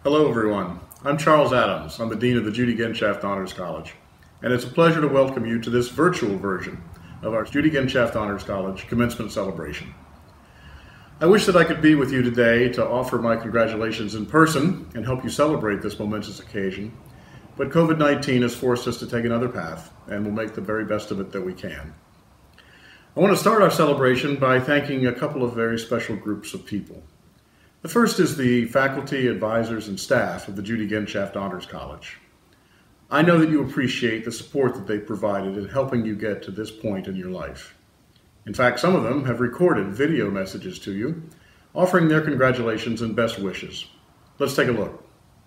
Hello everyone, I'm Charles Adams. I'm the Dean of the Judy Genshaft Honors College, and it's a pleasure to welcome you to this virtual version of our Judy Genshaft Honors College commencement celebration. I wish that I could be with you today to offer my congratulations in person and help you celebrate this momentous occasion, but COVID-19 has forced us to take another path, and we'll make the very best of it that we can. I want to start our celebration by thanking a couple of very special groups of people. The first is the faculty, advisors, and staff of the Judy Genshaft Honors College. I know that you appreciate the support that they've provided in helping you get to this point in your life. In fact, some of them have recorded video messages to you, offering their congratulations and best wishes. Let's take a look.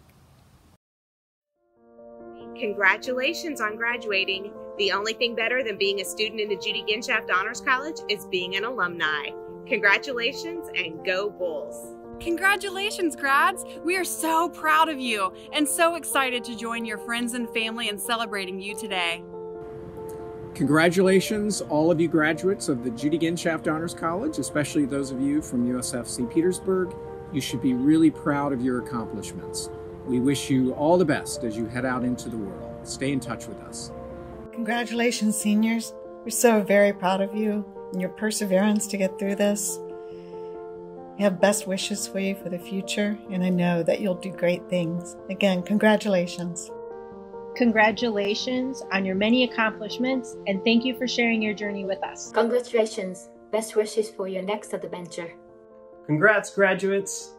Congratulations on graduating. The only thing better than being a student in the Judy Genshaft Honors College is being an alumni. Congratulations and go Bulls. Congratulations, grads! We are so proud of you and so excited to join your friends and family in celebrating you today. Congratulations, all of you graduates of the Judy Genshaft Honors College, especially those of you from USF St. Petersburg. You should be really proud of your accomplishments. We wish you all the best as you head out into the world. Stay in touch with us. Congratulations, seniors. We're so very proud of you and your perseverance to get through this. We have best wishes for you for the future, and I know that you'll do great things. Again, congratulations. Congratulations on your many accomplishments, and thank you for sharing your journey with us. Congratulations. Best wishes for your next adventure. Congrats, graduates.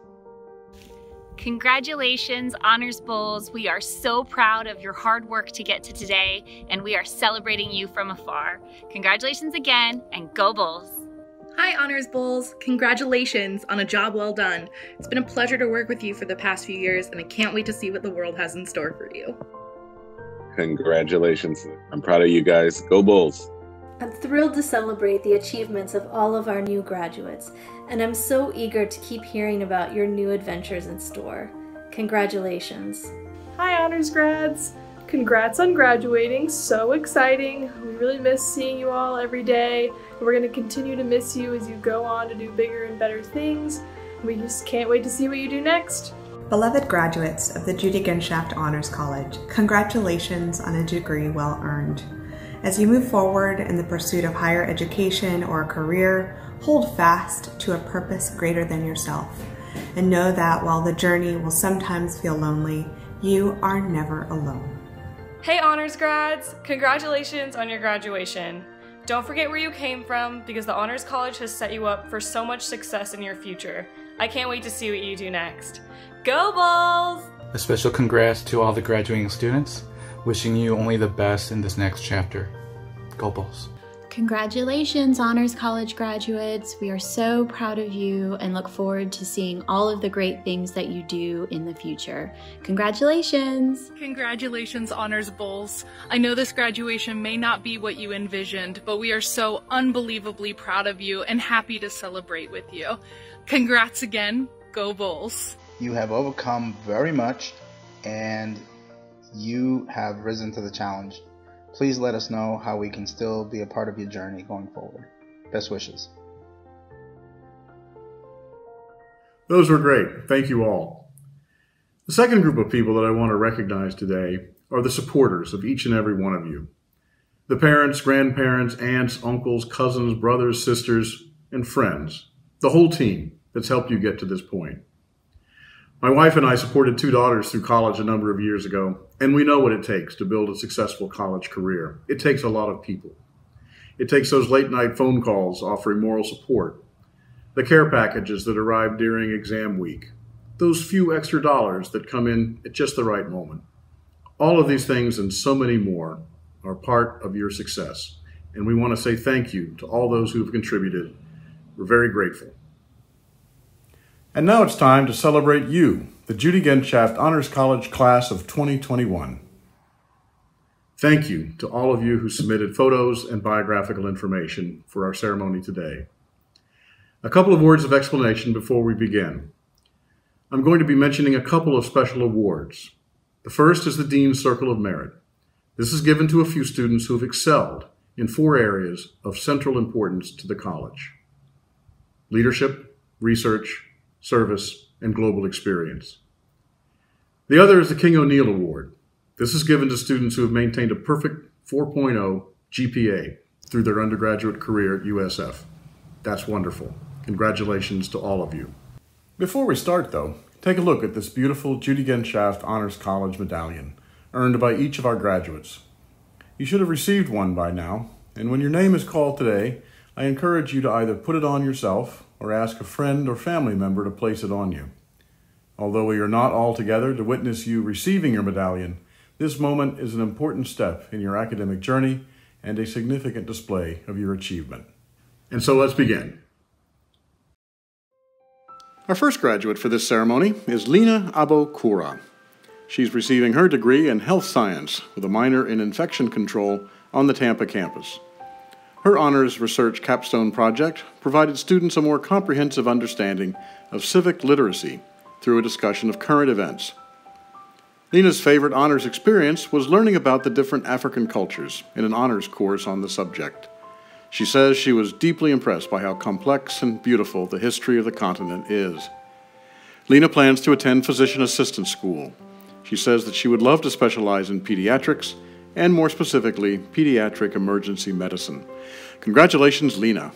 Congratulations, Honors Bulls. We are so proud of your hard work to get to today, and we are celebrating you from afar. Congratulations again, and go Bulls. Hi, Honors Bulls. Congratulations on a job well done. It's been a pleasure to work with you for the past few years, and I can't wait to see what the world has in store for you. Congratulations. I'm proud of you guys. Go Bulls. I'm thrilled to celebrate the achievements of all of our new graduates, and I'm so eager to keep hearing about your new adventures in store. Congratulations. Hi, Honors grads. Congrats on graduating. So exciting. We really miss seeing you all every day. We're going to continue to miss you as you go on to do bigger and better things. We just can't wait to see what you do next. Beloved graduates of the Judy Genshaft Honors College, congratulations on a degree well earned. As you move forward in the pursuit of higher education or a career, hold fast to a purpose greater than yourself. And know that while the journey will sometimes feel lonely, you are never alone. Hey Honors grads, congratulations on your graduation. Don't forget where you came from, because the Honors College has set you up for so much success in your future. I can't wait to see what you do next. Go Bulls! A special congrats to all the graduating students. Wishing you only the best in this next chapter. Go Bulls. Congratulations, Honors College graduates. We are so proud of you and look forward to seeing all of the great things that you do in the future. Congratulations. Congratulations, Honors Bulls. I know this graduation may not be what you envisioned, but we are so unbelievably proud of you and happy to celebrate with you. Congrats again. Go Bulls. You have overcome very much, and you have risen to the challenge. Please let us know how we can still be a part of your journey going forward. Best wishes. Those were great. Thank you all. The second group of people that I want to recognize today are the supporters of each and every one of you. The parents, grandparents, aunts, uncles, cousins, brothers, sisters, and friends. The whole team that's helped you get to this point. My wife and I supported two daughters through college a number of years ago, and we know what it takes to build a successful college career. It takes a lot of people. It takes those late-night phone calls offering moral support, the care packages that arrive during exam week, those few extra dollars that come in at just the right moment. All of these things and so many more are part of your success, and we want to say thank you to all those who have contributed. We're very grateful. And now it's time to celebrate you, the Judy Genshaft Honors College Class of 2021. Thank you to all of you who submitted photos and biographical information for our ceremony today. A couple of words of explanation before we begin. I'm going to be mentioning a couple of special awards. The first is the Dean's Circle of Merit. This is given to a few students who have excelled in 4 areas of central importance to the college: leadership, research, service, and global experience. The other is the King O'Neill Award. This is given to students who have maintained a perfect 4.0 GPA through their undergraduate career at USF. That's wonderful. Congratulations to all of you. Before we start, though, take a look at this beautiful Judy Genshaft Honors College medallion, earned by each of our graduates. You should have received one by now, and when your name is called today, I encourage you to either put it on yourself or ask a friend or family member to place it on you. Although we are not all together to witness you receiving your medallion, this moment is an important step in your academic journey and a significant display of your achievement. And so let's begin. Our first graduate for this ceremony is Lina Abo-Kura. She's receiving her degree in health science with a minor in infection control on the Tampa campus. Her honors research capstone project provided students a more comprehensive understanding of civic literacy through a discussion of current events. Lina's favorite honors experience was learning about the different African cultures in an honors course on the subject. She says she was deeply impressed by how complex and beautiful the history of the continent is. Lina plans to attend physician assistant school. She says that she would love to specialize in pediatrics, and more specifically, pediatric emergency medicine. Congratulations, Lina.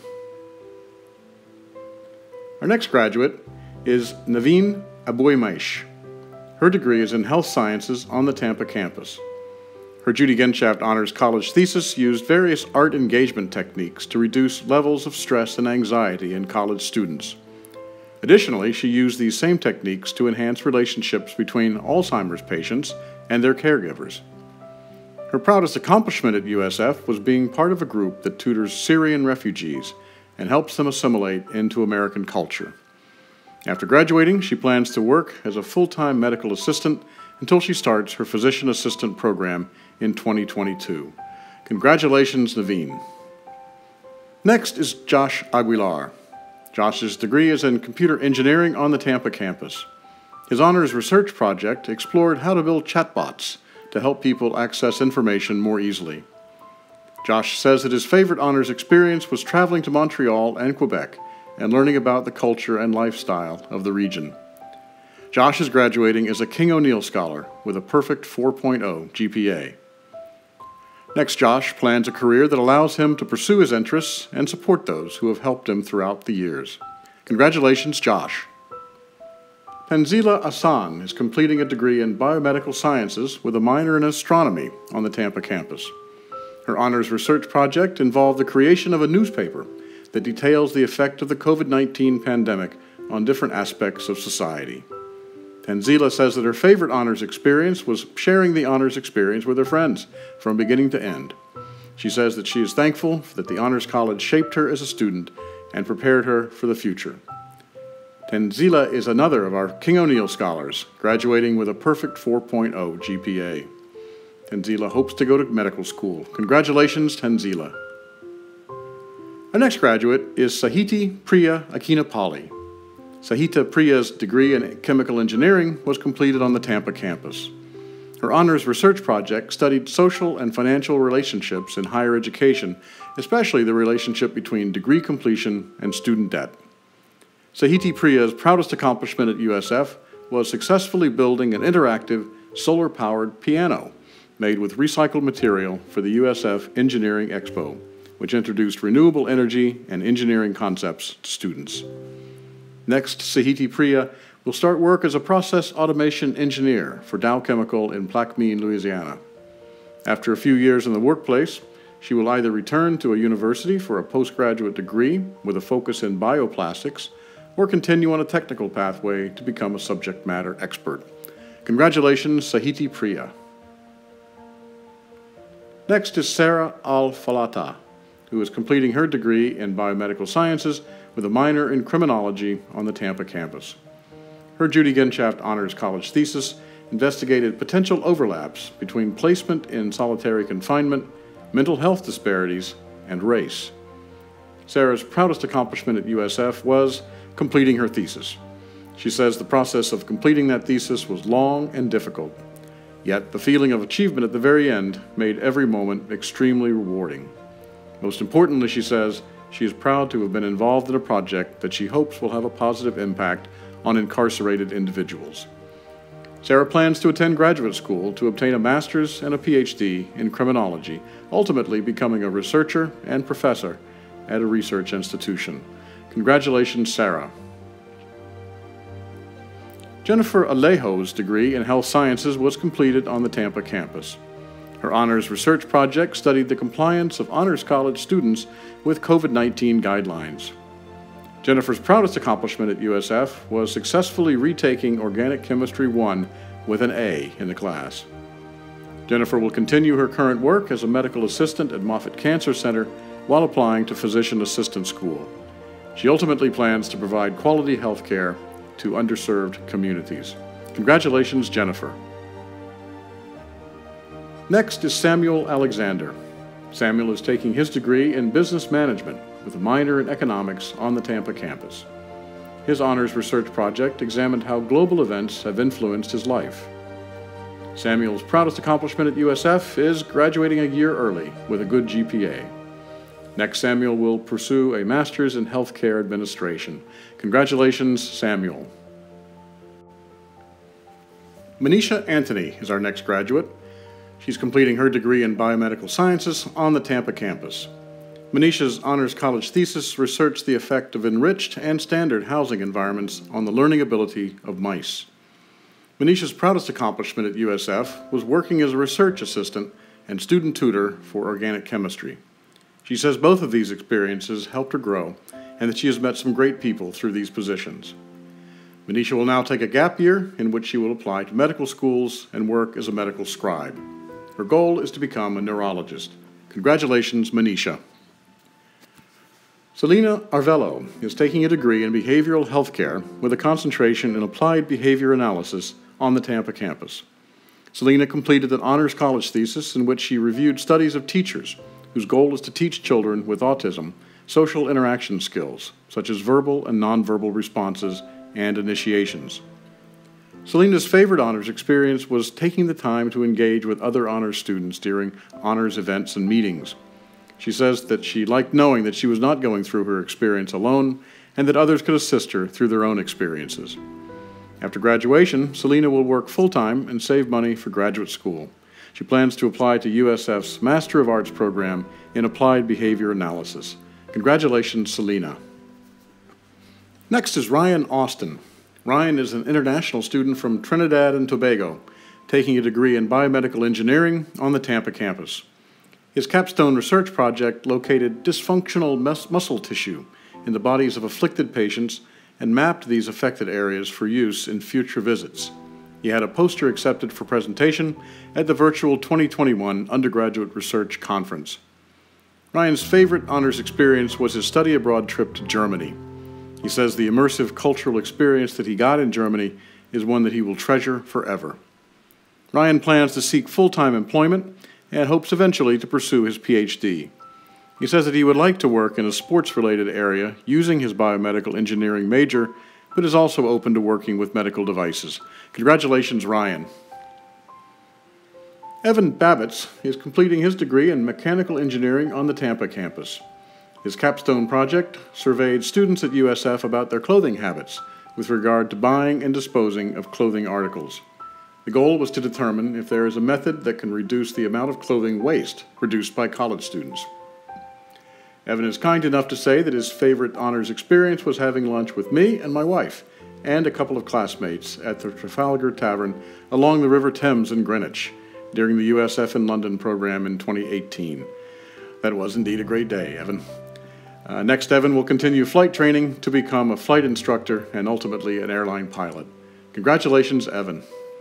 Our next graduate is Naveen Aboymaish. Her degree is in health sciences on the Tampa campus. Her Judy Genshaft Honors College thesis used various art engagement techniques to reduce levels of stress and anxiety in college students. Additionally, she used these same techniques to enhance relationships between Alzheimer's patients and their caregivers. Her proudest accomplishment at USF was being part of a group that tutors Syrian refugees and helps them assimilate into American culture. After graduating, she plans to work as a full-time medical assistant until she starts her physician assistant program in 2022. Congratulations, Naveen. Next is Josh Aguilar. Josh's degree is in computer engineering on the Tampa campus. His honors research project explored how to build chatbots to help people access information more easily. Josh says that his favorite honors experience was traveling to Montreal and Quebec and learning about the culture and lifestyle of the region. Josh is graduating as a King O'Neill Scholar with a perfect 4.0 GPA. Next, Josh plans a career that allows him to pursue his interests and support those who have helped him throughout the years. Congratulations, Josh. Tanzila Hassan is completing a degree in biomedical sciences with a minor in astronomy on the Tampa campus. Her honors research project involved the creation of a newspaper that details the effect of the COVID-19 pandemic on different aspects of society. Tanzila says that her favorite honors experience was sharing the honors experience with her friends from beginning to end. She says that she is thankful that the Honors College shaped her as a student and prepared her for the future. Tanzila is another of our King O'Neill Scholars, graduating with a perfect 4.0 GPA. Tanzila hopes to go to medical school. Congratulations, Tanzila. Our next graduate is Sahiti Priya Akinapalli. Sahita Priya's degree in chemical engineering was completed on the Tampa campus. Her honors research project studied social and financial relationships in higher education, especially the relationship between degree completion and student debt. Sahiti Priya's proudest accomplishment at USF was successfully building an interactive, solar-powered piano made with recycled material for the USF Engineering Expo, which introduced renewable energy and engineering concepts to students. Next, Sahiti Priya will start work as a process automation engineer for Dow Chemical in Plaquemine, Louisiana. After a few years in the workplace, she will either return to a university for a postgraduate degree with a focus in bioplastics or continue on a technical pathway to become a subject matter expert. Congratulations, Sahiti Priya. Next is Sarah Al-Falata, who is completing her degree in biomedical sciences with a minor in criminology on the Tampa campus. Her Judy Genshaft Honors College thesis investigated potential overlaps between placement in solitary confinement, mental health disparities, and race. Sarah's proudest accomplishment at USF was completing her thesis. She says the process of completing that thesis was long and difficult, yet the feeling of achievement at the very end made every moment extremely rewarding. Most importantly, she says, she is proud to have been involved in a project that she hopes will have a positive impact on incarcerated individuals. Sarah plans to attend graduate school to obtain a master's and a PhD in criminology, ultimately becoming a researcher and professor at a research institution. Congratulations, Sarah. Jennifer Alejo's degree in health sciences was completed on the Tampa campus. Her honors research project studied the compliance of Honors College students with COVID-19 guidelines. Jennifer's proudest accomplishment at USF was successfully retaking Organic Chemistry 1 with an A in the class. Jennifer will continue her current work as a medical assistant at Moffitt Cancer Center while applying to physician assistant school. She ultimately plans to provide quality health care to underserved communities. Congratulations, Jennifer. Next is Samuel Alexander. Samuel is taking his degree in business management with a minor in economics on the Tampa campus. His honors research project examined how global events have influenced his life. Samuel's proudest accomplishment at USF is graduating a year early with a good GPA. Next, Samuel will pursue a master's in healthcare administration. Congratulations, Samuel. Manisha Anthony is our next graduate. She's completing her degree in biomedical sciences on the Tampa campus. Manisha's honors college thesis researched the effect of enriched and standard housing environments on the learning ability of mice. Manisha's proudest accomplishment at USF was working as a research assistant and student tutor for organic chemistry. She says both of these experiences helped her grow and that she has met some great people through these positions. Manisha will now take a gap year in which she will apply to medical schools and work as a medical scribe. Her goal is to become a neurologist. Congratulations, Manisha. Selena Arvello is taking a degree in behavioral health care with a concentration in applied behavior analysis on the Tampa campus. Selena completed an honors college thesis in which she reviewed studies of teachers whose goal is to teach children with autism social interaction skills, such as verbal and nonverbal responses and initiations. Selena's favorite honors experience was taking the time to engage with other honors students during honors events and meetings. She says that she liked knowing that she was not going through her experience alone and that others could assist her through their own experiences. After graduation, Selena will work full-time and save money for graduate school. She plans to apply to USF's Master of Arts program in Applied Behavior Analysis. Congratulations, Selena. Next is Ryan Austin. Ryan is an international student from Trinidad and Tobago, taking a degree in biomedical engineering on the Tampa campus. His capstone research project located dysfunctional muscle tissue in the bodies of afflicted patients and mapped these affected areas for use in future visits. He had a poster accepted for presentation at the virtual 2021 Undergraduate Research Conference. Ryan's favorite honors experience was his study abroad trip to Germany. He says the immersive cultural experience that he got in Germany is one that he will treasure forever. Ryan plans to seek full-time employment and hopes eventually to pursue his PhD. He says that he would like to work in a sports-related area using his biomedical engineering major, but is also open to working with medical devices. Congratulations, Ryan. Evan Babbitts is completing his degree in mechanical engineering on the Tampa campus. His capstone project surveyed students at USF about their clothing habits with regard to buying and disposing of clothing articles. The goal was to determine if there is a method that can reduce the amount of clothing waste produced by college students. Evan is kind enough to say that his favorite honors experience was having lunch with me and my wife and a couple of classmates at the Trafalgar Tavern along the River Thames in Greenwich during the USF in London program in 2018. That was indeed a great day, Evan. Next, Evan will continue flight training to become a flight instructor and ultimately an airline pilot. Congratulations, Evan.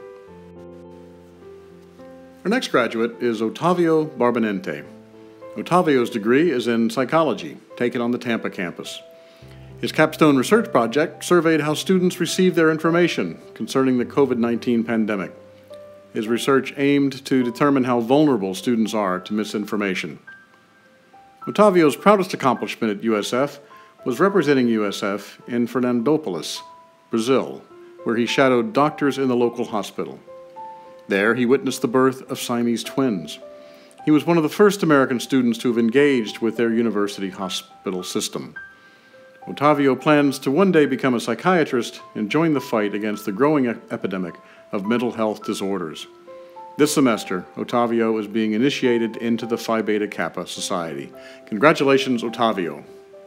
Our next graduate is Ottavio Barbanente. Ottavio's degree is in psychology, taken on the Tampa campus. His capstone research project surveyed how students receive their information concerning the COVID-19 pandemic. His research aimed to determine how vulnerable students are to misinformation. Ottavio's proudest accomplishment at USF was representing USF in Fernandópolis, Brazil, where he shadowed doctors in the local hospital. There, he witnessed the birth of Siamese twins. He was one of the first American students to have engaged with their university hospital system. Otavio plans to one day become a psychiatrist and join the fight against the growing epidemic of mental health disorders. This semester, Otavio is being initiated into the Phi Beta Kappa Society. Congratulations, Otavio.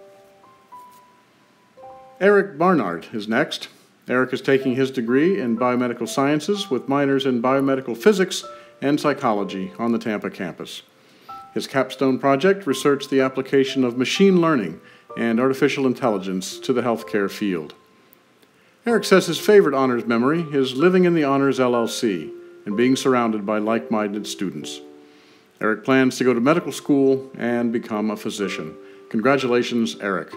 Eric Barnard is next. Eric is taking his degree in biomedical sciences with minors in biomedical physics and psychology on the Tampa campus. His capstone project researched the application of machine learning and artificial intelligence to the healthcare field. Eric says his favorite honors memory is living in the Honors LLC and being surrounded by like-minded students. Eric plans to go to medical school and become a physician. Congratulations, Eric.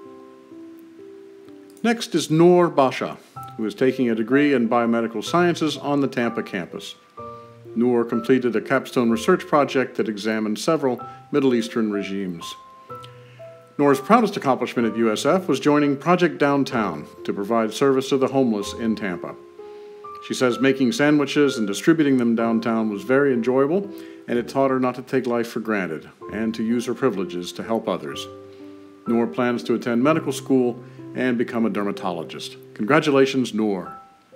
Next is Noor Basha, who is taking a degree in biomedical sciences on the Tampa campus. Noor completed a capstone research project that examined several Middle Eastern regimes. Noor's proudest accomplishment at USF was joining Project Downtown to provide service to the homeless in Tampa. She says making sandwiches and distributing them downtown was very enjoyable, and it taught her not to take life for granted and to use her privileges to help others. Noor plans to attend medical school and become a dermatologist. Congratulations, Noor.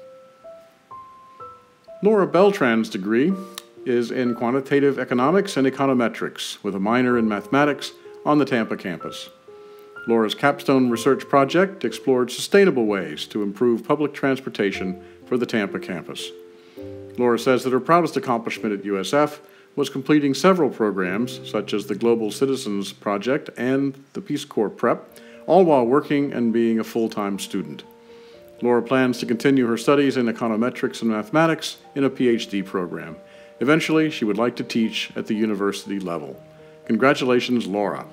Laura Beltran's degree is in quantitative economics and econometrics with a minor in mathematics on the Tampa campus. Laura's capstone research project explored sustainable ways to improve public transportation for the Tampa campus. Laura says that her proudest accomplishment at USF was completing several programs, such as the Global Citizens Project and the Peace Corps Prep, all while working and being a full-time student. Laura plans to continue her studies in econometrics and mathematics in a PhD program. Eventually, she would like to teach at the university level. Congratulations, Laura.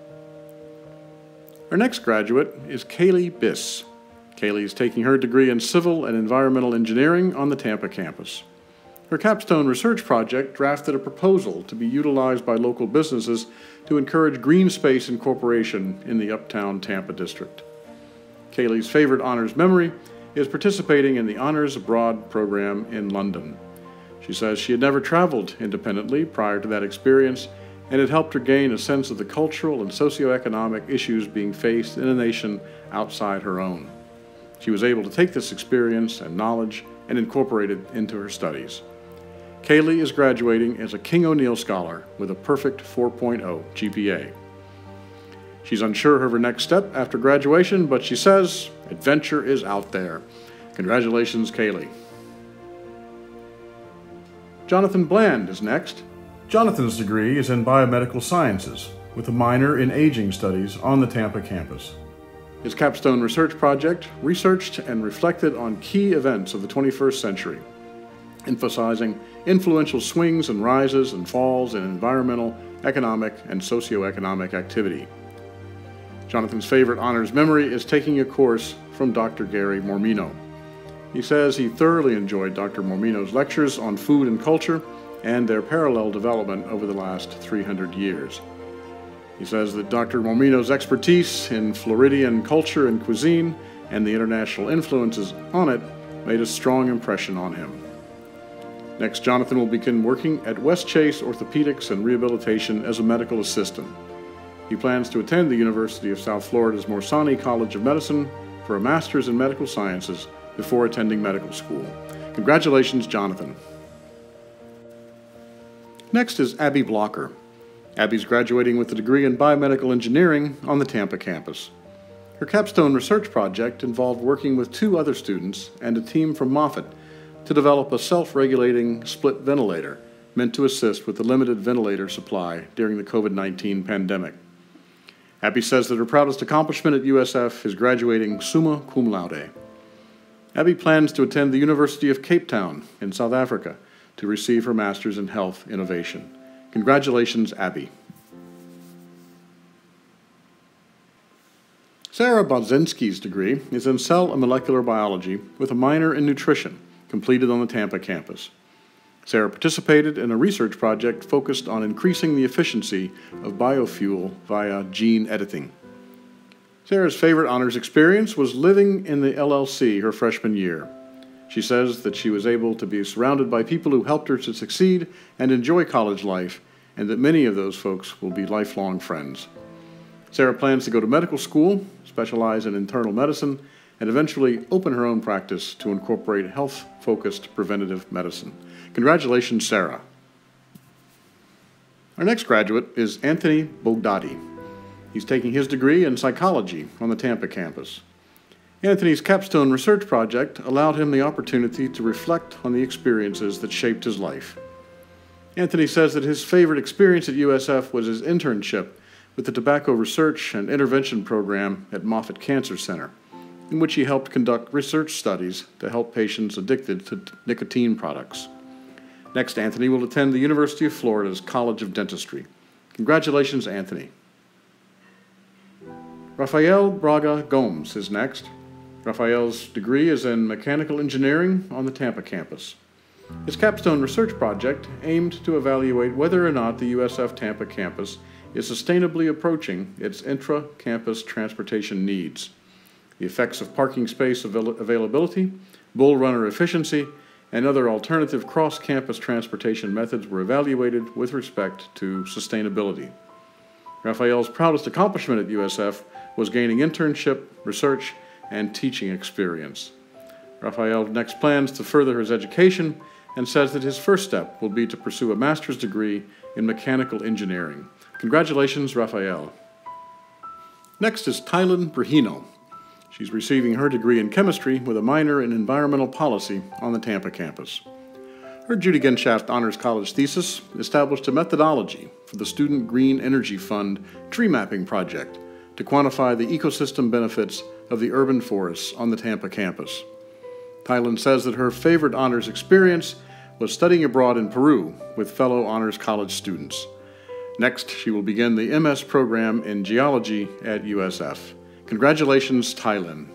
Our next graduate is Kaylee Biss. Kaylee is taking her degree in civil and environmental engineering on the Tampa campus. Her capstone research project drafted a proposal to be utilized by local businesses to encourage green space incorporation in the uptown Tampa district. Kaylee's favorite honors memory is participating in the Honors Abroad program in London. She says she had never traveled independently prior to that experience, and it helped her gain a sense of the cultural and socioeconomic issues being faced in a nation outside her own. She was able to take this experience and knowledge and incorporate it into her studies. Kaylee is graduating as a King O'Neill Scholar with a perfect 4.0 GPA. She's unsure of her next step after graduation, but she says adventure is out there. Congratulations, Kaylee. Jonathan Bland is next. Jonathan's degree is in biomedical sciences with a minor in aging studies on the Tampa campus. His capstone research project researched and reflected on key events of the 21st century, emphasizing influential swings and rises and falls in environmental, economic, and socioeconomic activity. Jonathan's favorite honors memory is taking a course from Dr. Gary Mormino. He says he thoroughly enjoyed Dr. Mormino's lectures on food and culture and their parallel development over the last 300 years. He says that Dr. Mormino's expertise in Floridian culture and cuisine and the international influences on it made a strong impression on him. Next, Jonathan will begin working at West Chase Orthopedics and Rehabilitation as a medical assistant. He plans to attend the University of South Florida's Morsani College of Medicine for a master's in medical sciences before attending medical school. Congratulations, Jonathan. Next is Abby Blocker. Abby's graduating with a degree in biomedical engineering on the Tampa campus. Her capstone research project involved working with 2 other students and a team from Moffitt to develop a self-regulating split ventilator meant to assist with the limited ventilator supply during the COVID-19 pandemic. Abby says that her proudest accomplishment at USF is graduating summa cum laude. Abby plans to attend the University of Cape Town in South Africa to receive her Master's in Health Innovation. Congratulations, Abby. Sarah Bodzinski's degree is in cell and molecular biology with a minor in nutrition, completed on the Tampa campus. Sarah participated in a research project focused on increasing the efficiency of biofuel via gene editing. Sarah's favorite honors experience was living in the LLC her freshman year. She says that she was able to be surrounded by people who helped her to succeed and enjoy college life, and that many of those folks will be lifelong friends. Sarah plans to go to medical school, specialize in internal medicine, and eventually open her own practice to incorporate health-focused preventative medicine. Congratulations, Sarah. Our next graduate is Anthony Bogdati. He's taking his degree in psychology on the Tampa campus. Anthony's capstone research project allowed him the opportunity to reflect on the experiences that shaped his life. Anthony says that his favorite experience at USF was his internship with the Tobacco Research and Intervention Program at Moffitt Cancer Center, in which he helped conduct research studies to help patients addicted to nicotine products. Next, Anthony will attend the University of Florida's College of Dentistry. Congratulations, Anthony. Rafael Braga Gomes is next. Rafael's degree is in mechanical engineering on the Tampa campus. His capstone research project aimed to evaluate whether or not the USF Tampa campus is sustainably approaching its intra-campus transportation needs. The effects of parking space availability, bull runner efficiency, and other alternative cross-campus transportation methods were evaluated with respect to sustainability. Rafael's proudest accomplishment at USF was gaining internship, research, and teaching experience. Rafael next plans to further his education and says that his first step will be to pursue a master's degree in mechanical engineering. Congratulations, Rafael. Next is Tylen Brahino. She's receiving her degree in chemistry with a minor in environmental policy on the Tampa campus. Her Judy Genshaft Honors College thesis established a methodology for the Student Green Energy Fund tree mapping project to quantify the ecosystem benefits of the urban forests on the Tampa campus. Tylen says that her favorite honors experience was studying abroad in Peru with fellow Honors College students. Next, she will begin the MS program in geology at USF. Congratulations, Tylen.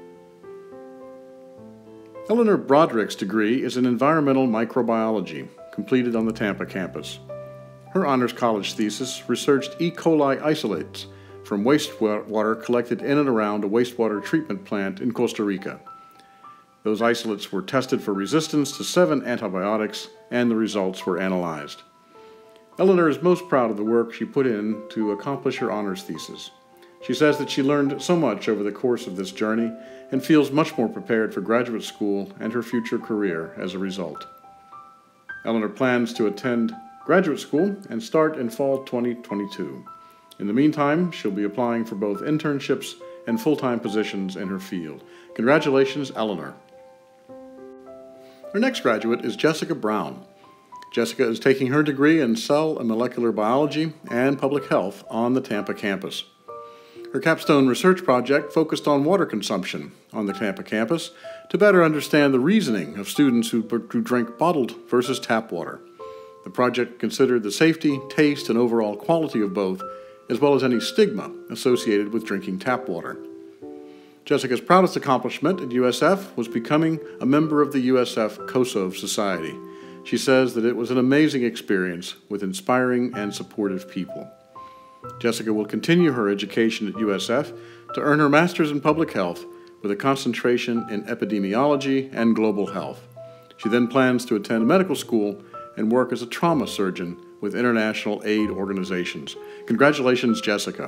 Eleanor Broderick's degree is in environmental microbiology, completed on the Tampa campus. Her Honors College thesis researched E. coli isolates from wastewater collected in and around a wastewater treatment plant in Costa Rica. Those isolates were tested for resistance to 7 antibiotics, and the results were analyzed. Eleanor is most proud of the work she put in to accomplish her honors thesis. She says that she learned so much over the course of this journey and feels much more prepared for graduate school and her future career as a result. Eleanor plans to attend graduate school and start in fall 2022. In the meantime, she'll be applying for both internships and full-time positions in her field. Congratulations, Eleanor. Our next graduate is Jessica Brown. Jessica is taking her degree in cell and molecular biology and public health on the Tampa campus. Her capstone research project focused on water consumption on the Tampa campus to better understand the reasoning of students who drink bottled versus tap water. The project considered the safety, taste, and overall quality of both, as well as any stigma associated with drinking tap water. Jessica's proudest accomplishment at USF was becoming a member of the USF Kosov Society. She says that it was an amazing experience with inspiring and supportive people. Jessica will continue her education at USF to earn her master's in public health with a concentration in epidemiology and global health. She then plans to attend medical school and work as a trauma surgeon with international aid organizations. Congratulations, Jessica.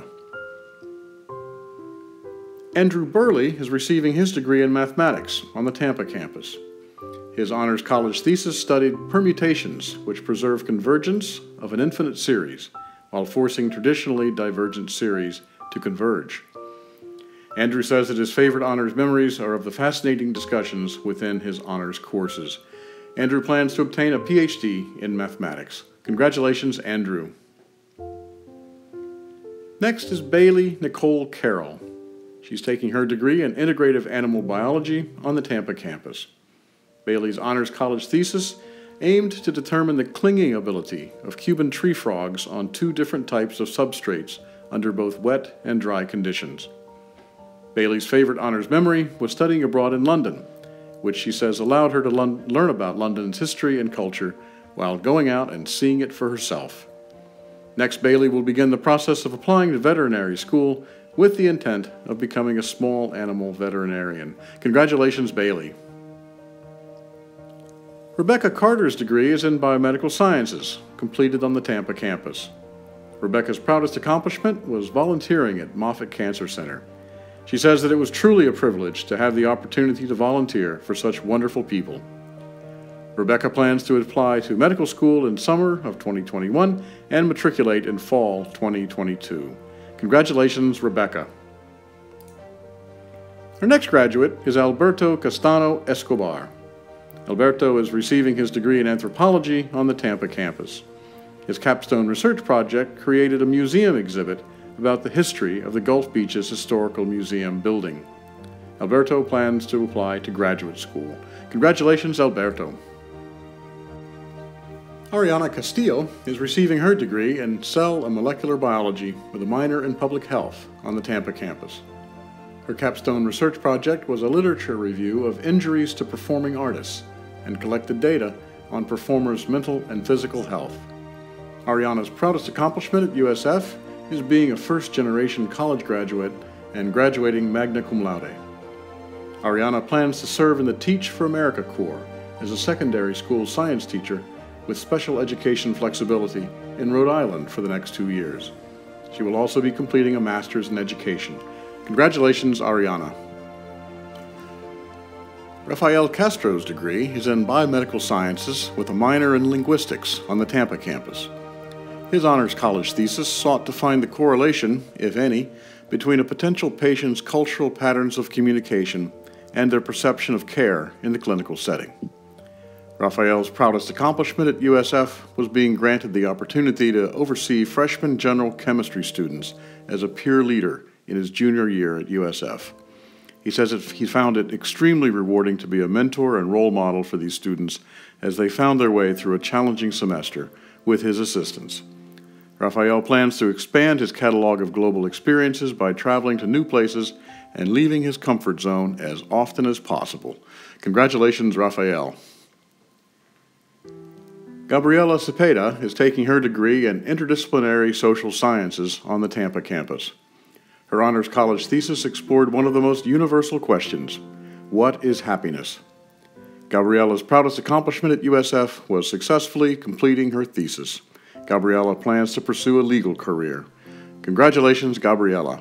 Andrew Burley is receiving his degree in mathematics on the Tampa campus. His honors college thesis studied permutations which preserve convergence of an infinite series while forcing traditionally divergent series to converge. Andrew says that his favorite honors memories are of the fascinating discussions within his honors courses. Andrew plans to obtain a PhD in mathematics. Congratulations, Andrew. Next is Bailey Nicole Carroll. She's taking her degree in integrative animal biology on the Tampa campus. Bailey's honors college thesis aimed to determine the clinging ability of Cuban tree frogs on 2 different types of substrates under both wet and dry conditions. Bailey's favorite honors memory was studying abroad in London, which she says allowed her to learn about London's history and culture while going out and seeing it for herself. Next, Bailey will begin the process of applying to veterinary school with the intent of becoming a small animal veterinarian. Congratulations, Bailey. Rebecca Carter's degree is in biomedical sciences, completed on the Tampa campus. Rebecca's proudest accomplishment was volunteering at Moffitt Cancer Center. She says that it was truly a privilege to have the opportunity to volunteer for such wonderful people. Rebecca plans to apply to medical school in summer of 2021 and matriculate in fall 2022. Congratulations, Rebecca. Our next graduate is Alberto Castano Escobar. Alberto is receiving his degree in anthropology on the Tampa campus. His capstone research project created a museum exhibit about the history of the Gulf Beaches Historical Museum building. Alberto plans to apply to graduate school. Congratulations, Alberto. Ariana Castillo is receiving her degree in cell and molecular biology with a minor in public health on the Tampa campus. Her capstone research project was a literature review of injuries to performing artists and collected data on performers' mental and physical health. Ariana's proudest accomplishment at USF is being a first-generation college graduate and graduating magna cum laude. Ariana plans to serve in the Teach for America Corps as a secondary school science teacher with special education flexibility in Rhode Island for the next 2 years. She will also be completing a master's in education. Congratulations, Ariana. Rafael Castro's degree is in biomedical sciences with a minor in linguistics on the Tampa campus. His honors college thesis sought to find the correlation, if any, between a potential patient's cultural patterns of communication and their perception of care in the clinical setting. Rafael's proudest accomplishment at USF was being granted the opportunity to oversee freshman general chemistry students as a peer leader in his junior year at USF. He says that he found it extremely rewarding to be a mentor and role model for these students as they found their way through a challenging semester with his assistance. Rafael plans to expand his catalog of global experiences by traveling to new places and leaving his comfort zone as often as possible. Congratulations, Rafael. Gabriela Cepeda is taking her degree in interdisciplinary social sciences on the Tampa campus. Her honors college thesis explored one of the most universal questions: what is happiness? Gabriela's proudest accomplishment at USF was successfully completing her thesis. Gabriela plans to pursue a legal career. Congratulations, Gabriela.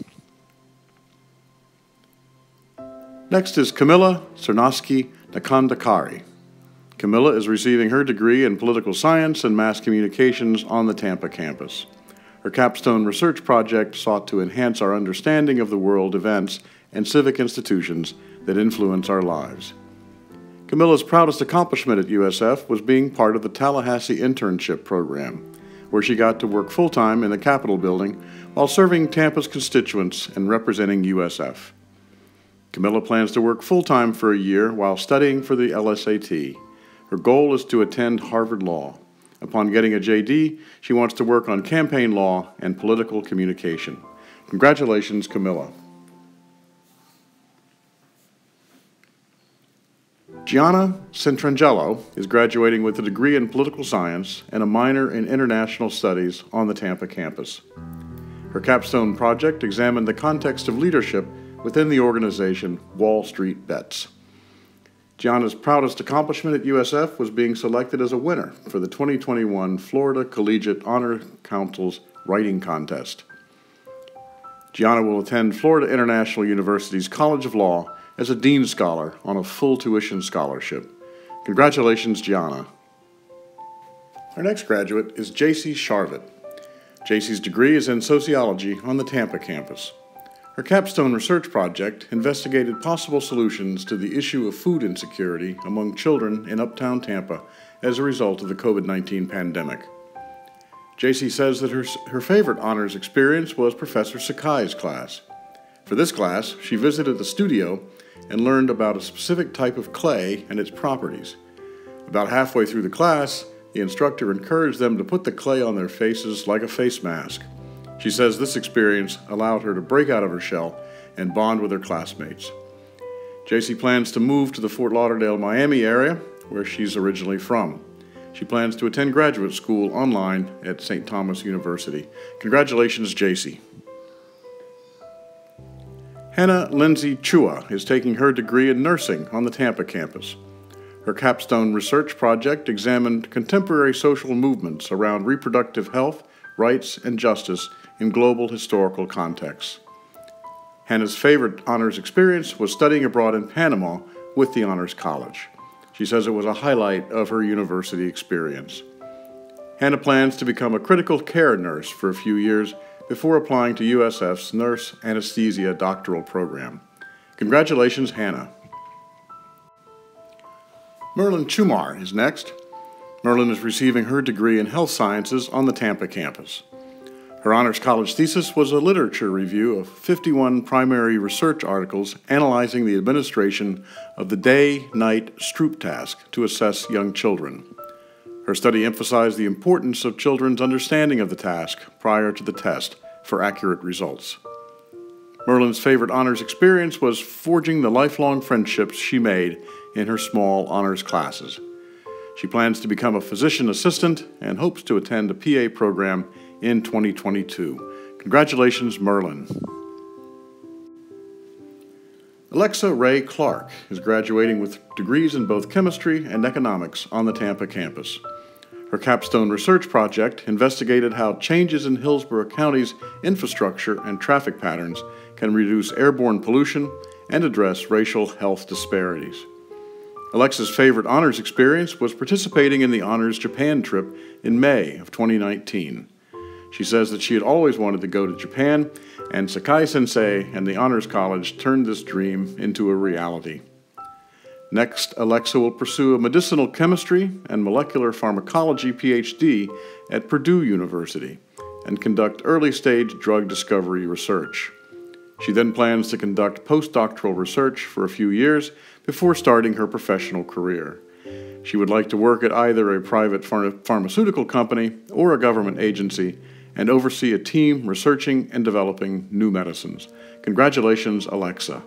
Next is Camilla Cernosky Nakandakari. Camilla is receiving her degree in political science and mass communications on the Tampa campus. Her capstone research project sought to enhance our understanding of the world events and civic institutions that influence our lives. Camilla's proudest accomplishment at USF was being part of the Tallahassee internship program, where she got to work full-time in the Capitol building while serving Tampa's constituents and representing USF. Camilla plans to work full-time for a year while studying for the LSAT. Her goal is to attend Harvard Law. Upon getting a JD, she wants to work on campaign law and political communication. Congratulations, Camilla. Gianna Centrangelo is graduating with a degree in political science and a minor in international studies on the Tampa campus. Her capstone project examined the context of leadership within the organization Wall Street Bets. Gianna's proudest accomplishment at USF was being selected as a winner for the 2021 Florida Collegiate Honor Council's Writing Contest. Gianna will attend Florida International University's College of Law as a Dean Scholar on a full tuition scholarship. Congratulations, Gianna. Our next graduate is JC Sharvett. JC's degree is in sociology on the Tampa campus. Her capstone research project investigated possible solutions to the issue of food insecurity among children in uptown Tampa as a result of the COVID-19 pandemic. JC says that her favorite honors experience was Professor Sakai's class. For this class, she visited the studio and learned about a specific type of clay and its properties. About halfway through the class, the instructor encouraged them to put the clay on their faces like a face mask. She says this experience allowed her to break out of her shell and bond with her classmates. JC plans to move to the Fort Lauderdale, Miami area, where she's originally from. She plans to attend graduate school online at St. Thomas University. Congratulations, JC. Hannah Lindsay Chua is taking her degree in nursing on the Tampa campus. Her capstone research project examined contemporary social movements around reproductive health, rights, and justice in global historical contexts. Hannah's favorite honors experience was studying abroad in Panama with the Honors College. She says it was a highlight of her university experience. Hannah plans to become a critical care nurse for a few years before applying to USF's Nurse Anesthesia doctoral program. Congratulations, Hannah. Merlin Chumar is next. Merlin is receiving her degree in health sciences on the Tampa campus. Her Honors College thesis was a literature review of 51 primary research articles analyzing the administration of the day-night Stroop task to assess young children. Her study emphasized the importance of children's understanding of the task prior to the test for accurate results. Merlin's favorite honors experience was forging the lifelong friendships she made in her small honors classes. She plans to become a physician assistant and hopes to attend a PA program in 2022. Congratulations, Merlin. Alexa Ray Clark is graduating with degrees in both chemistry and economics on the Tampa campus. Her capstone research project investigated how changes in Hillsborough County's infrastructure and traffic patterns can reduce airborne pollution and address racial health disparities. Alexa's favorite honors experience was participating in the Honors Japan trip in May of 2019. She says that she had always wanted to go to Japan, and Sakai Sensei and the Honors College turned this dream into a reality. Next, Alexa will pursue a medicinal chemistry and molecular pharmacology PhD at Purdue University and conduct early-stage drug discovery research. She then plans to conduct postdoctoral research for a few years before starting her professional career. She would like to work at either a private pharmaceutical company or a government agency and oversee a team researching and developing new medicines. Congratulations, Alexa.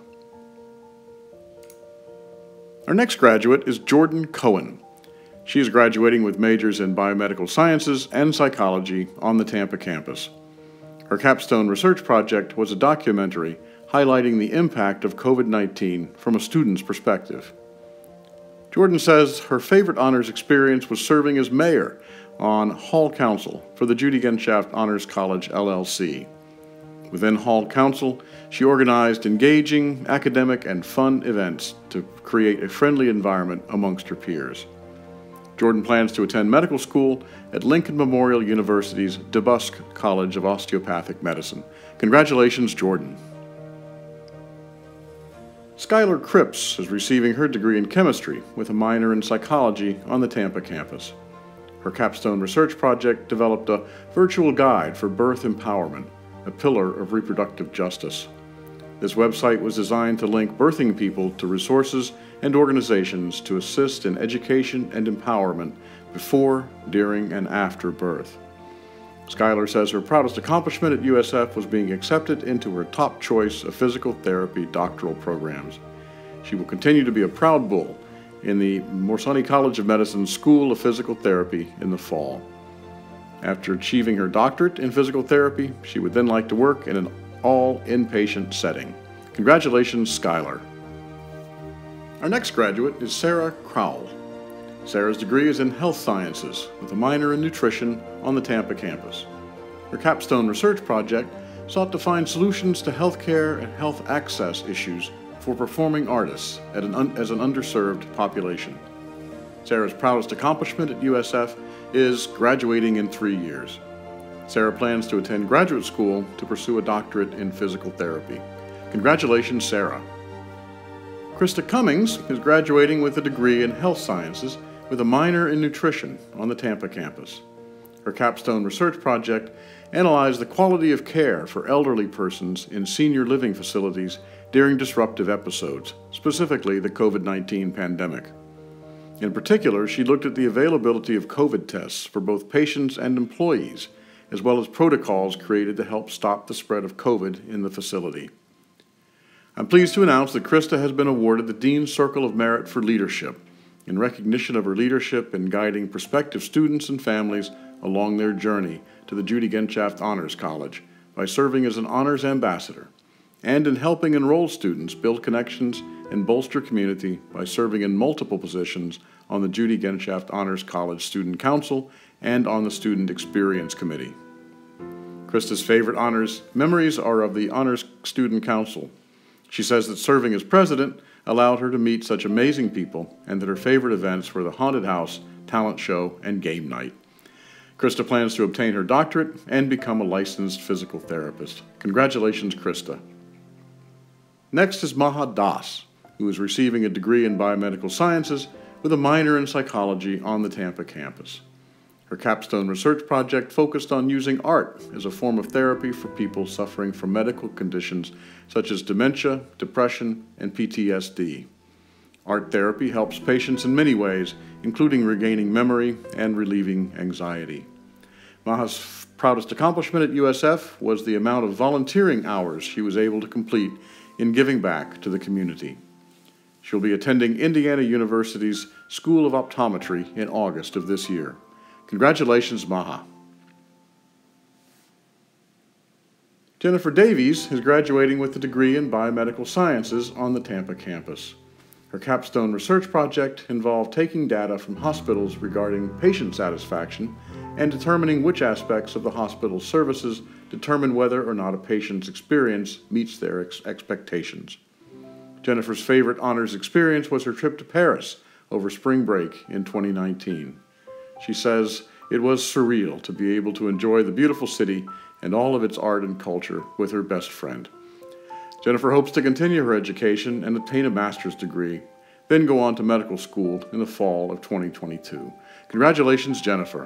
Our next graduate is Jordan Cohen. She is graduating with majors in biomedical sciences and psychology on the Tampa campus. Her capstone research project was a documentary highlighting the impact of COVID-19 from a student's perspective. Jordan says her favorite honors experience was serving as mayor on Hall Council for the Judy Genshaft Honors College, LLC. Within Hall Council, she organized engaging, academic, and fun events to create a friendly environment amongst her peers. Jordan plans to attend medical school at Lincoln Memorial University's DeBusk College of Osteopathic Medicine. Congratulations, Jordan. Skylar Cripps is receiving her degree in chemistry with a minor in psychology on the Tampa campus. Her capstone research project developed a virtual guide for birth empowerment, a pillar of reproductive justice. This website was designed to link birthing people to resources and organizations to assist in education and empowerment before, during, and after birth. Skylar says her proudest accomplishment at USF was being accepted into her top choice of physical therapy doctoral programs. She will continue to be a proud bull in the Morsani College of Medicine School of Physical Therapy in the fall. After achieving her doctorate in physical therapy, she would then like to work in an all-inpatient setting. Congratulations, Skylar. Our next graduate is Sarah Crowell. Sarah's degree is in health sciences with a minor in nutrition on the Tampa campus. Her capstone research project sought to find solutions to healthcare and health access issues for performing artists as an underserved population. Sarah's proudest accomplishment at USF is graduating in 3 years. Sarah plans to attend graduate school to pursue a doctorate in physical therapy. Congratulations, Sarah. Krista Cummings is graduating with a degree in health sciences with a minor in nutrition on the Tampa campus. Her capstone research project analyzed the quality of care for elderly persons in senior living facilities during disruptive episodes, specifically the COVID-19 pandemic. In particular, she looked at the availability of COVID tests for both patients and employees, as well as protocols created to help stop the spread of COVID in the facility. I'm pleased to announce that Krista has been awarded the Dean's Circle of Merit for Leadership in recognition of her leadership in guiding prospective students and families along their journey to the Judy Genshaft Honors College by serving as an honors ambassador, and in helping enroll students build connections and bolster community by serving in multiple positions on the Judy Genshaft Honors College Student Council and on the Student Experience Committee. Krista's favorite honors memories are of the Honors Student Council. She says that serving as president allowed her to meet such amazing people and that her favorite events were the haunted house, talent show, and game night. Krista plans to obtain her doctorate and become a licensed physical therapist. Congratulations, Krista. Next is Maha Das, who is receiving a degree in biomedical sciences with a minor in psychology on the Tampa campus. Her capstone research project focused on using art as a form of therapy for people suffering from medical conditions such as dementia, depression, and PTSD. Art therapy helps patients in many ways, including regaining memory and relieving anxiety. Maha's proudest accomplishment at USF was the amount of volunteering hours she was able to complete in giving back to the community. She'll be attending Indiana University's School of Optometry in August of this year. Congratulations, Maha. Jennifer Davies is graduating with a degree in biomedical sciences on the Tampa campus. Her capstone research project involved taking data from hospitals regarding patient satisfaction and determining which aspects of the hospital's services determine whether or not a patient's experience meets their expectations. Jennifer's favorite honors experience was her trip to Paris over spring break in 2019. She says it was surreal to be able to enjoy the beautiful city and all of its art and culture with her best friend. Jennifer hopes to continue her education and obtain a master's degree, then go on to medical school in the fall of 2022. Congratulations, Jennifer.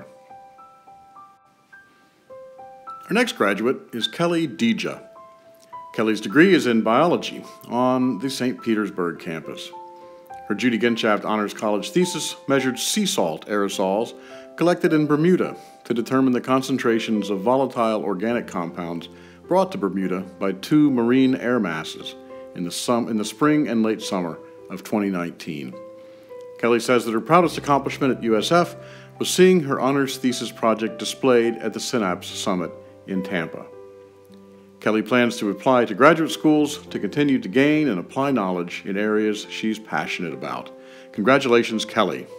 Our next graduate is Kelly Deja. Kelly's degree is in biology on the St. Petersburg campus. Her Judy Genshaft Honors College thesis measured sea salt aerosols collected in Bermuda to determine the concentrations of volatile organic compounds brought to Bermuda by 2 marine air masses in the spring and late summer of 2019. Kelly says that her proudest accomplishment at USF was seeing her honors thesis project displayed at the Synapse Summit in Tampa. Kelly plans to apply to graduate schools to continue to gain and apply knowledge in areas she's passionate about. Congratulations, Kelly.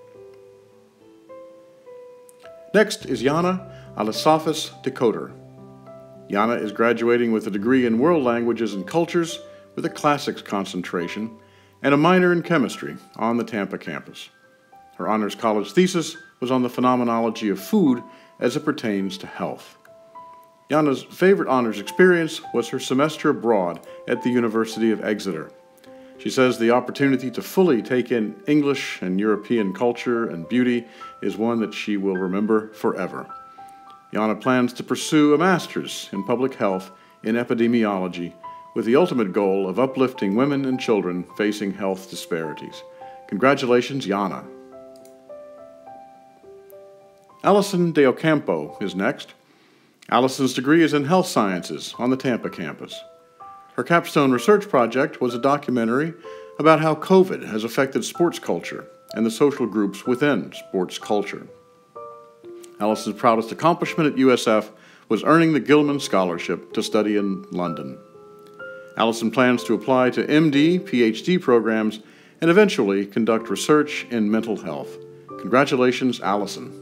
Next is Yana Alisafis Decoder. Yana is graduating with a degree in World Languages and Cultures with a Classics concentration and a minor in Chemistry on the Tampa campus. Her honors college thesis was on the phenomenology of food as it pertains to health. Yana's favorite honors experience was her semester abroad at the University of Exeter. She says the opportunity to fully take in English and European culture and beauty is one that she will remember forever. Yana plans to pursue a master's in public health in epidemiology with the ultimate goal of uplifting women and children facing health disparities. Congratulations, Yana. Allison De Ocampo is next. Allison's degree is in health sciences on the Tampa campus. Her capstone research project was a documentary about how COVID has affected sports culture and the social groups within sports culture. Allison's proudest accomplishment at USF was earning the Gilman Scholarship to study in London. Allison plans to apply to MD, PhD programs and eventually conduct research in mental health. Congratulations, Allison.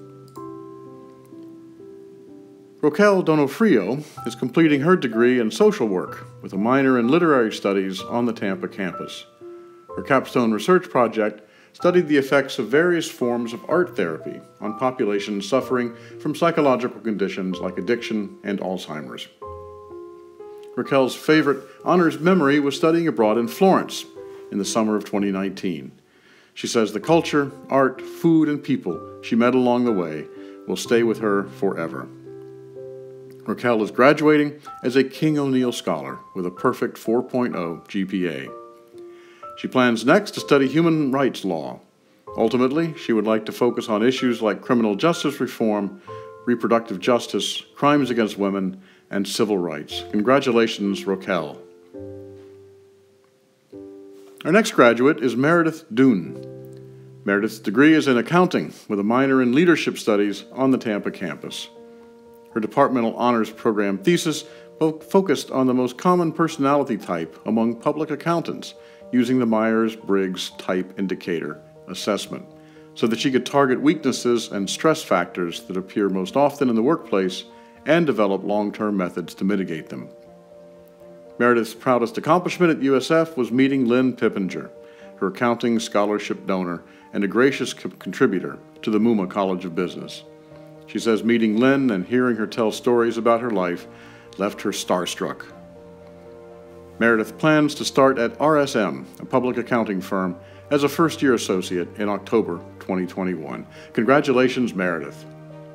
Roquel Donofrio is completing her degree in social work with a minor in literary studies on the Tampa campus. Her capstone research project studied the effects of various forms of art therapy on populations suffering from psychological conditions like addiction and Alzheimer's. Raquel's favorite honors memory was studying abroad in Florence in the summer of 2019. She says the culture, art, food, and people she met along the way will stay with her forever. Raquel is graduating as a King O'Neill Scholar with a perfect 4.0 GPA. She plans next to study human rights law. Ultimately, she would like to focus on issues like criminal justice reform, reproductive justice, crimes against women, and civil rights. Congratulations, Raquel. Our next graduate is Meredith Doon. Meredith's degree is in accounting with a minor in leadership studies on the Tampa campus. Her departmental honors program thesis focused on the most common personality type among public accountants using the Myers-Briggs Type Indicator assessment so that she could target weaknesses and stress factors that appear most often in the workplace and develop long-term methods to mitigate them. Meredith's proudest accomplishment at USF was meeting Lynn Pippinger, her accounting scholarship donor and a gracious contributor to the Mumma College of Business. She says meeting Lynn and hearing her tell stories about her life left her starstruck. Meredith plans to start at RSM, a public accounting firm, as a first-year associate in October 2021. Congratulations, Meredith.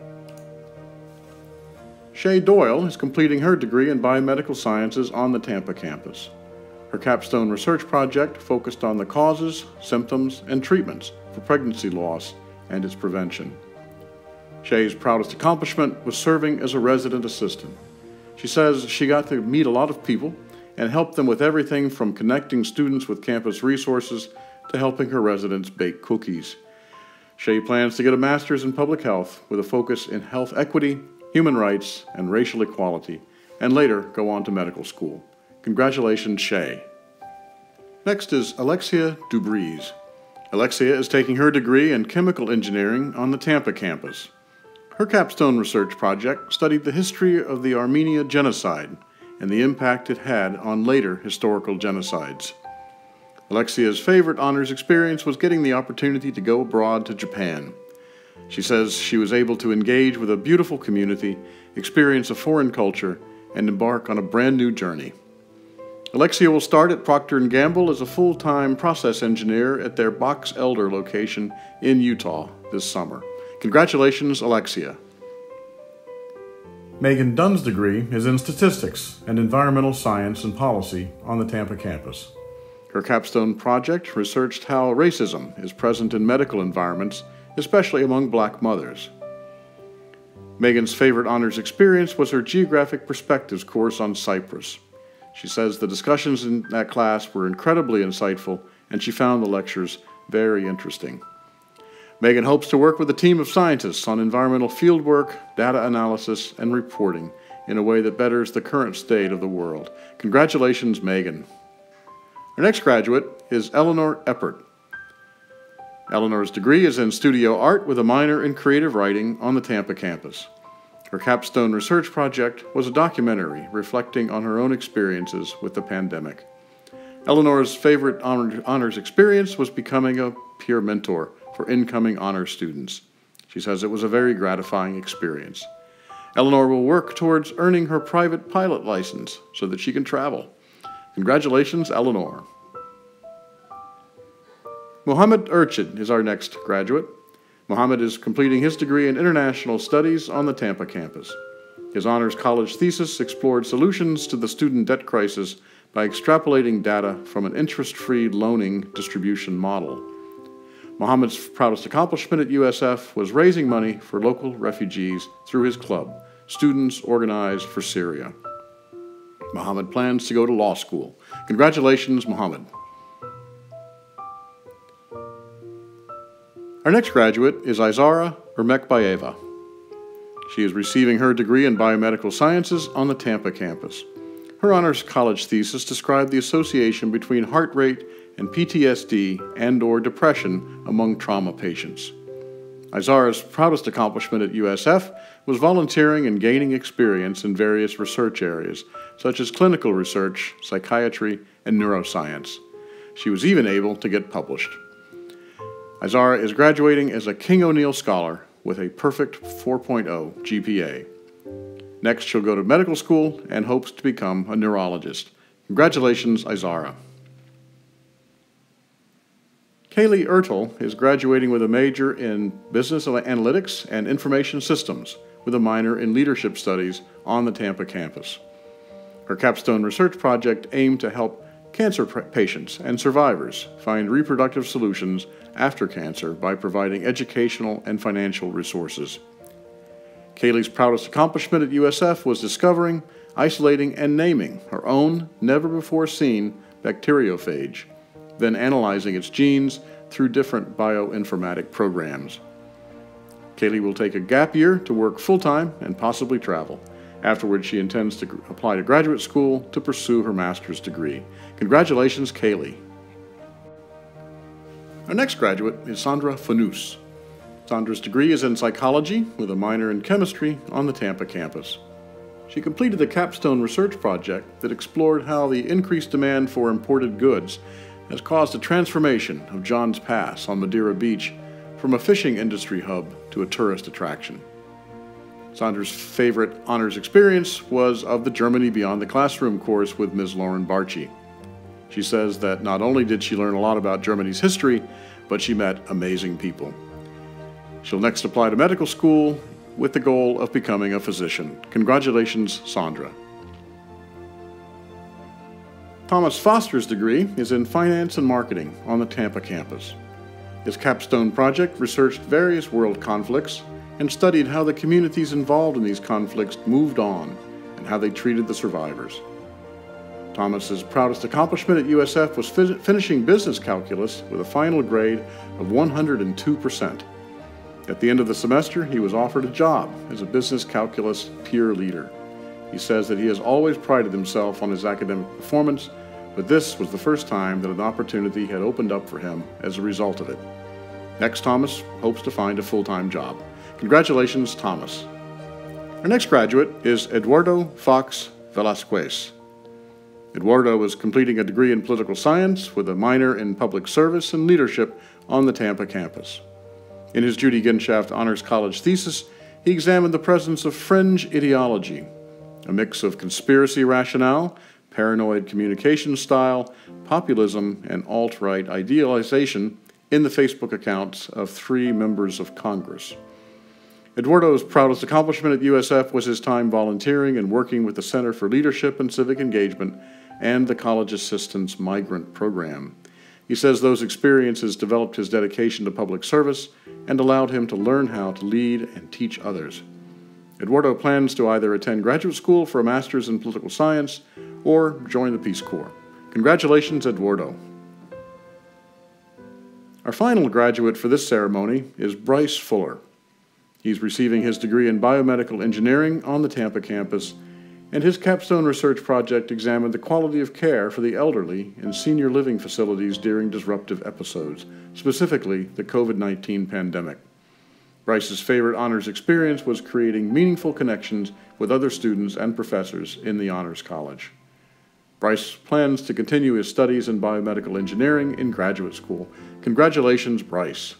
Shay Doyle is completing her degree in biomedical sciences on the Tampa campus. Her capstone research project focused on the causes, symptoms, and treatments for pregnancy loss and its prevention. Shay's proudest accomplishment was serving as a resident assistant. She says she got to meet a lot of people and help them with everything from connecting students with campus resources to helping her residents bake cookies. Shay plans to get a master's in public health with a focus in health equity, human rights, and racial equality, and later go on to medical school. Congratulations, Shay. Next is Alexia Dubreeze. Alexia is taking her degree in chemical engineering on the Tampa campus. Her capstone research project studied the history of the Armenia genocide and the impact it had on later historical genocides. Alexia's favorite honors experience was getting the opportunity to go abroad to Japan. She says she was able to engage with a beautiful community, experience a foreign culture, and embark on a brand new journey. Alexia will start at Procter & Gamble as a full-time process engineer at their Box Elder location in Utah this summer. Congratulations, Alexia. Megan Dunn's degree is in statistics and environmental science and policy on the Tampa campus. Her capstone project researched how racism is present in medical environments, especially among black mothers. Megan's favorite honors experience was her Geographic Perspectives course on Cyprus. She says the discussions in that class were incredibly insightful, and she found the lectures very interesting. Megan hopes to work with a team of scientists on environmental fieldwork, data analysis, and reporting in a way that betters the current state of the world. Congratulations, Megan. Our next graduate is Eleanor Eppert. Eleanor's degree is in studio art with a minor in creative writing on the Tampa campus. Her capstone research project was a documentary reflecting on her own experiences with the pandemic. Eleanor's favorite honors experience was becoming a peer mentor for incoming honors students. She says it was a very gratifying experience. Eleanor will work towards earning her private pilot license so that she can travel. Congratulations, Eleanor. Mohammed Urchid is our next graduate. Mohammed is completing his degree in International Studies on the Tampa campus. His honors college thesis explored solutions to the student debt crisis by extrapolating data from an interest-free loaning distribution model. Mohammed's proudest accomplishment at USF was raising money for local refugees through his club, Students Organized for Syria. Mohammed plans to go to law school. Congratulations, Mohammed. Our next graduate is Izara Ermekbayeva. She is receiving her degree in biomedical sciences on the Tampa campus. Her honors college thesis described the association between heart rate and PTSD and/or depression among trauma patients. Izara's proudest accomplishment at USF was volunteering and gaining experience in various research areas, such as clinical research, psychiatry, and neuroscience. She was even able to get published. Izara is graduating as a King O'Neill Scholar with a perfect 4.0 GPA. Next, she'll go to medical school and hopes to become a neurologist. Congratulations, Izara. Kaylee Ertel is graduating with a major in Business Analytics and Information Systems with a minor in Leadership Studies on the Tampa campus. Her capstone research project aimed to help cancer patients and survivors find reproductive solutions after cancer by providing educational and financial resources. Kaylee's proudest accomplishment at USF was discovering, isolating, and naming her own never-before-seen bacteriophage, then analyzing its genes through different bioinformatic programs. Kaylee will take a gap year to work full-time and possibly travel. Afterwards, she intends to apply to graduate school to pursue her master's degree. Congratulations, Kaylee. Our next graduate is Sandra Fanous. Sandra's degree is in psychology with a minor in chemistry on the Tampa campus. She completed a capstone research project that explored how the increased demand for imported goods has caused a transformation of Johns Pass on Madeira Beach from a fishing industry hub to a tourist attraction. Sandra's favorite honors experience was of the Germany Beyond the Classroom course with Ms. Lauren Barchi. She says that not only did she learn a lot about Germany's history, but she met amazing people. She'll next apply to medical school with the goal of becoming a physician. Congratulations, Sandra. Thomas Foster's degree is in finance and marketing on the Tampa campus. His capstone project researched various world conflicts and studied how the communities involved in these conflicts moved on and how they treated the survivors. Thomas's proudest accomplishment at USF was finishing business calculus with a final grade of 102%. At the end of the semester, he was offered a job as a business calculus peer leader. He says that he has always prided himself on his academic performance, but this was the first time that an opportunity had opened up for him as a result of it. Next, Thomas hopes to find a full-time job. Congratulations, Thomas. Our next graduate is Eduardo Fox Velasquez. Eduardo is completing a degree in political science with a minor in public service and leadership on the Tampa campus. In his Judy Ginshaft Honors College thesis, he examined the presence of fringe ideology, a mix of conspiracy rationale, paranoid communication style, populism, and alt-right idealization in the Facebook accounts of 3 members of Congress. Eduardo's proudest accomplishment at USF was his time volunteering and working with the Center for Leadership and Civic Engagement and the College Assistance Migrant Program. He says those experiences developed his dedication to public service and allowed him to learn how to lead and teach others. Eduardo plans to either attend graduate school for a master's in political science or join the Peace Corps. Congratulations, Eduardo. Our final graduate for this ceremony is Bryce Fuller. He's receiving his degree in biomedical engineering on the Tampa campus, and his capstone research project examined the quality of care for the elderly in senior living facilities during disruptive episodes, specifically the COVID-19 pandemic. Bryce's favorite honors experience was creating meaningful connections with other students and professors in the Honors College. Bryce plans to continue his studies in biomedical engineering in graduate school. Congratulations, Bryce.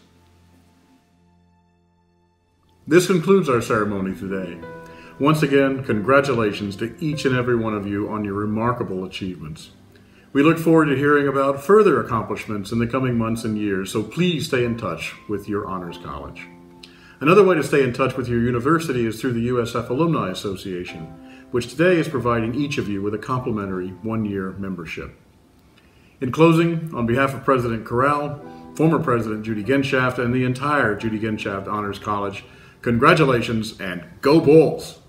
This concludes our ceremony today. Once again, congratulations to each and every one of you on your remarkable achievements. We look forward to hearing about further accomplishments in the coming months and years, so please stay in touch with your Honors College. Another way to stay in touch with your university is through the USF Alumni Association, which today is providing each of you with a complimentary 1-year membership. In closing, on behalf of President Corral, former President Judy Ginshaft, and the entire Judy Ginshaft Honors College, congratulations and go Bulls!